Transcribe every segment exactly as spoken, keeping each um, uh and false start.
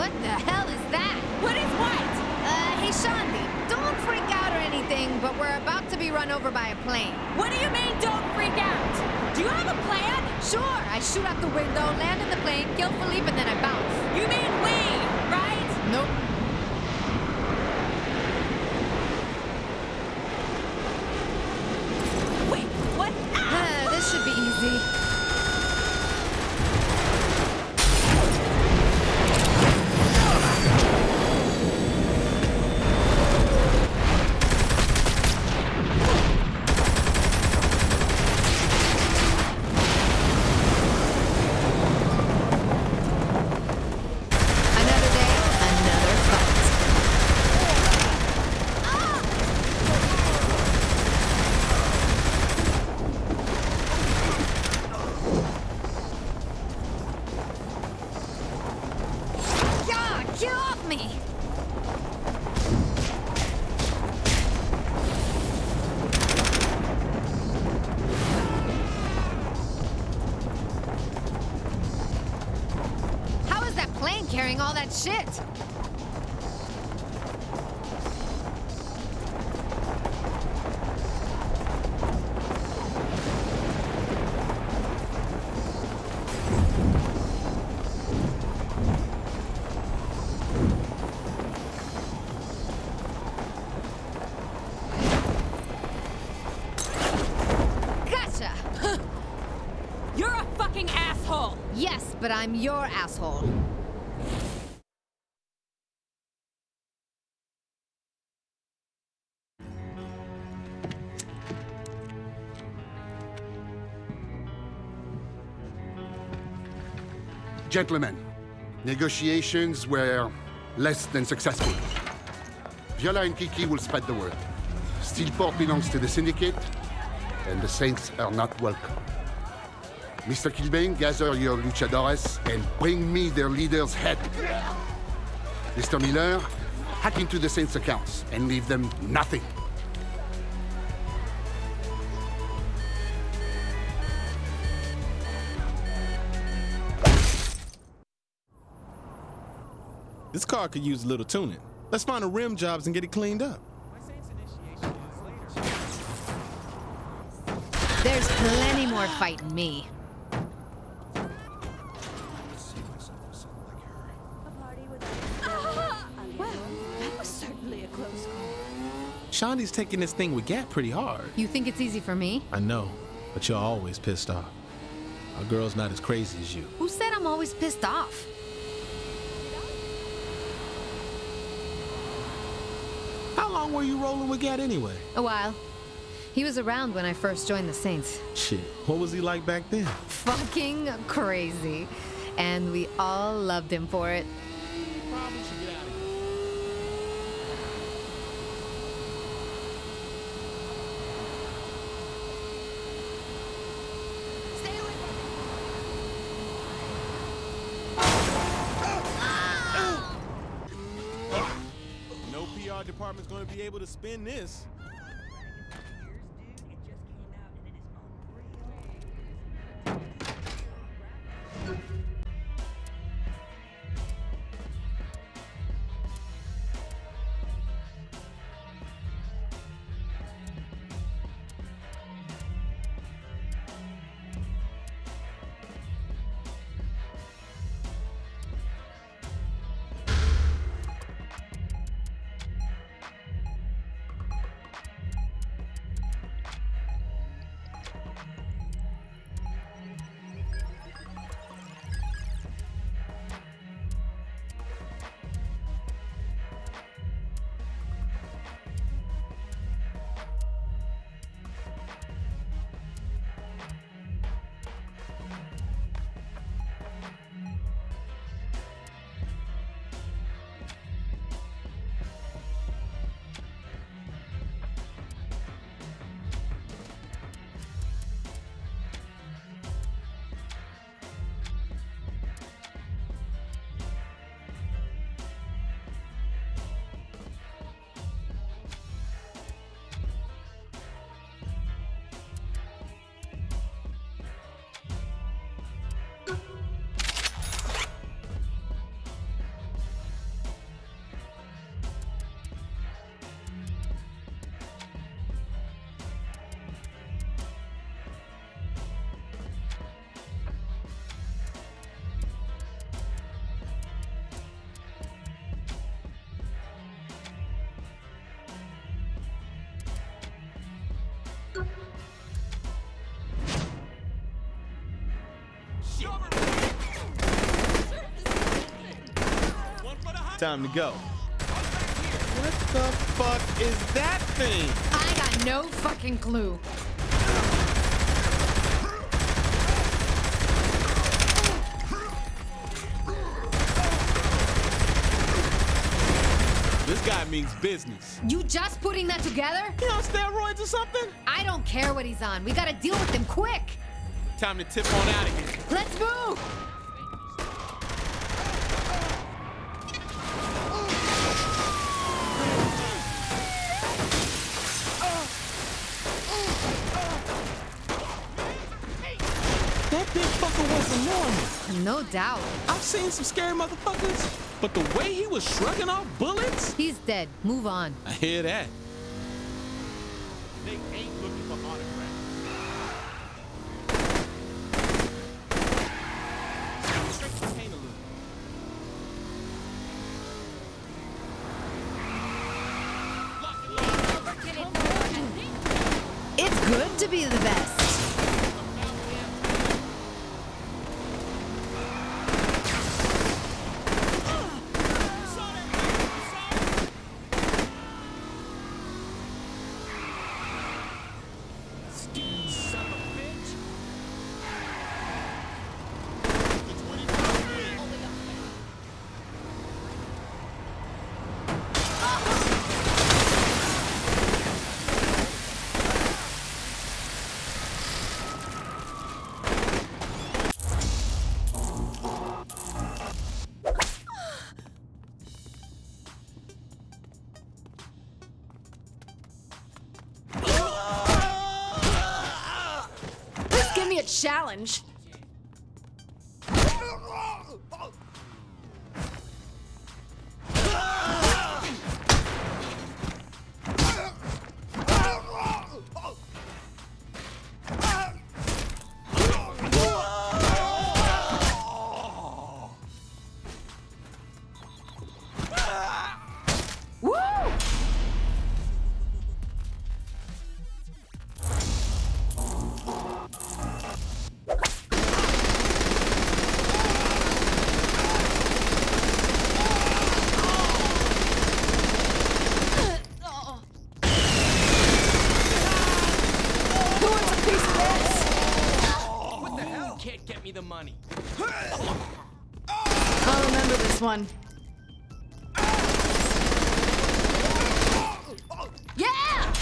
What the hell is that? What is what? Uh, hey, Shaundi, don't freak out or anything, but we're about to be run over by a plane. What do you mean, don't freak out? Do you have a plan? Sure, I shoot out the window, land in the plane, kill Philippe, and then I bounce. You mean we, right? Nope. Wait, what? Ah, this should be easy. Get off me! How is that plane carrying all that shit? You're a fucking asshole! Yes, but I'm your asshole. Gentlemen, negotiations were less than successful. Viola and Kiki will spread the word. Steelport belongs to the Syndicate, and the Saints are not welcome. Mister Killbane, gather your luchadores and bring me their leader's head. Mister Miller, hack into the Saints' accounts and leave them nothing. This car could use a little tuning. Let's find the rim jobs and get it cleaned up. There's plenty more fighting me. Shaundi's taking this thing with Gat pretty hard. You think it's easy for me? I know, but you're always pissed off. Our girl's not as crazy as you. Who said I'm always pissed off? How long were you rolling with Gat anyway? A while. He was around when I first joined the Saints. Shit, what was he like back then? Fucking crazy. And we all loved him for it. Probably should get out of here. No P R department's gonna be able to spin this. time to go. What the fuck is that thing? I got no fucking clue. This guy means business. You just putting that together? He on steroids or something? I don't care what he's on. We gotta deal with him quick. Time to tip on out of here. Let's move! That big fucker was enormous. No doubt. I've seen some scary motherfuckers, but the way he was shrugging off bullets? He's dead. Move on. I hear that. They ain't looking for autographs. Straight to the paint a little. It's good to be the best. Give me a challenge. Can't get me the money. I'll remember this one. Yeah!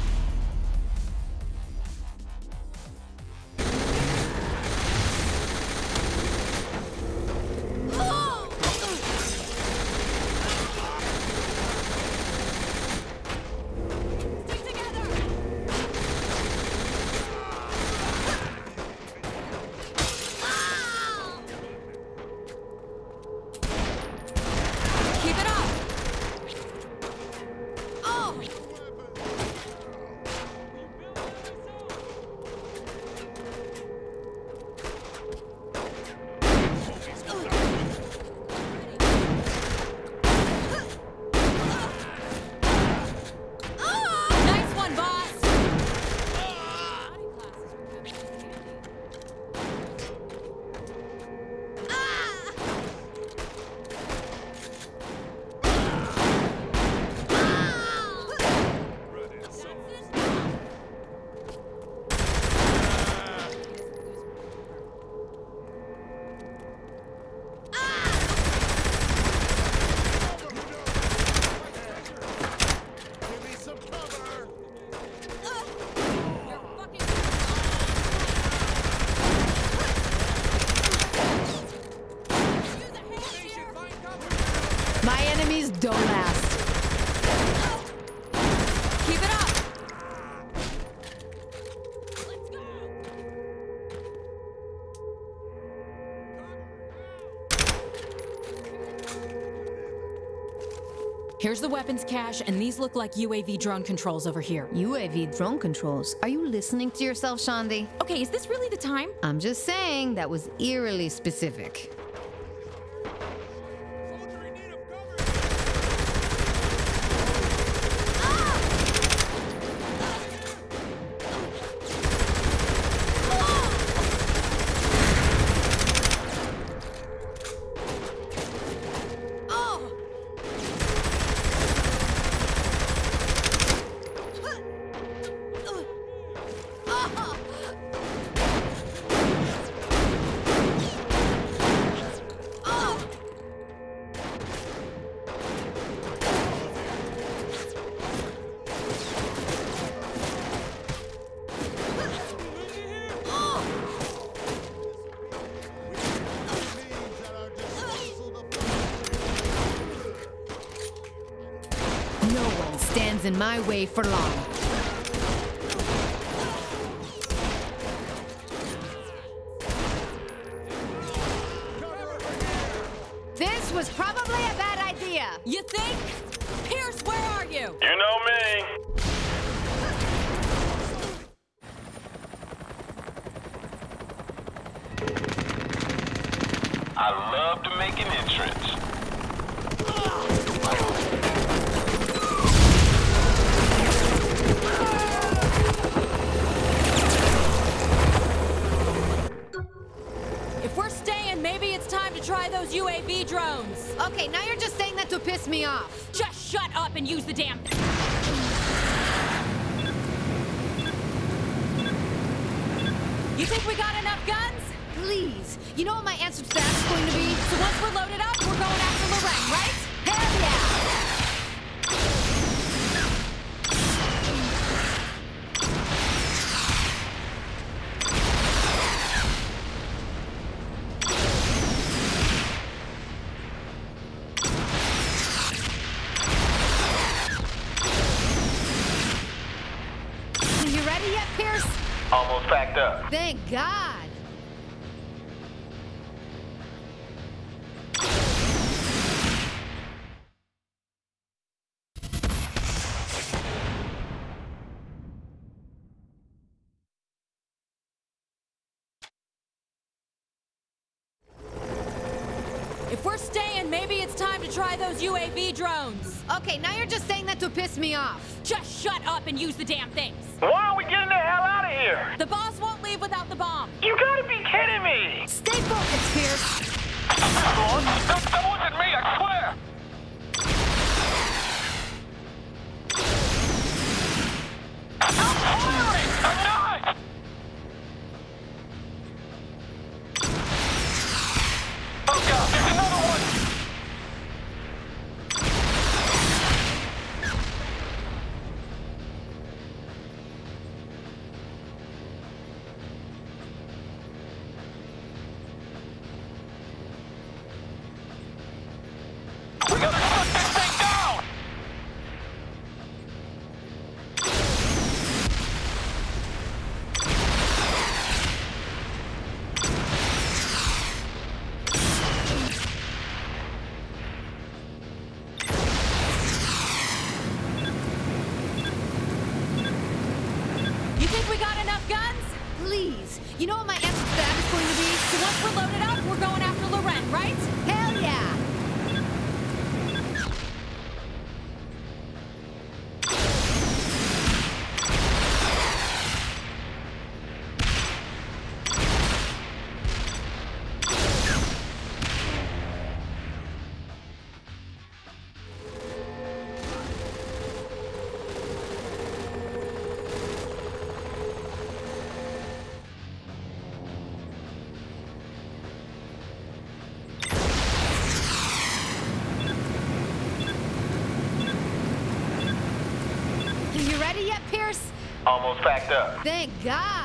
My enemies don't last. Keep it up! Let's go! Here's the weapons cache, and these look like U A V drone controls over here. U A V drone controls. Are you listening to yourself, Shandi? Okay, is this really the time? I'm just saying that was eerily specific. No one stands in my way for long. This was probably a bad idea. You think? Pierce, where are you? You know me. I love to make an entrance. If we're staying, maybe it's time to try those U A V drones. Okay, now you're just saying that to piss me off. Just shut up and use the damn thing. You think we got enough guns? Please. You know what my answer to that is going to be? So once we're loaded up, we're going after Lorraine, right? Hell yeah! Are you ready yet, Pierce? Almost packed up. Thank God. If we're staying, maybe it's time to try those U A V drones. Okay, now you're just saying that to piss me off. Just shut up and use the damn things. Why aren't we getting the hell out of here? The boss won't leave without the bomb. You gotta be kidding me! Stay focused, Pierce. That, that wasn't me, I swear! I'm firing! I'm not! Oh God, there's another one! We gotta shut this thing down! You think we got enough guns? Please. You know what my answer to that is going to be? So once we're loaded up, we're going after Loren, right? Hell yeah! Are you ready yet, Pierce? Almost packed up. Thank God.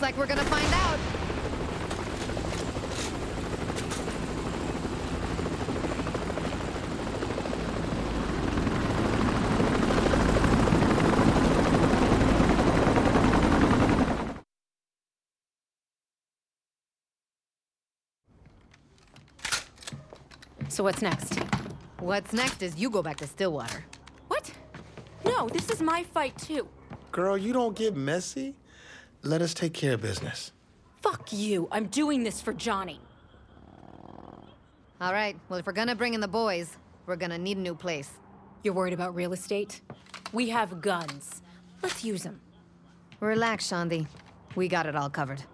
like we're gonna find out. So what's next? What's next is you go back to Stillwater. What? No, this is my fight too. Girl, you don't get messy. Let us take care of business. Fuck you. I'm doing this for Johnny. All right, well, if we're gonna bring in the boys, we're gonna need a new place. You're worried about real estate? We have guns. Let's use them. Relax, Shandi. We got it all covered.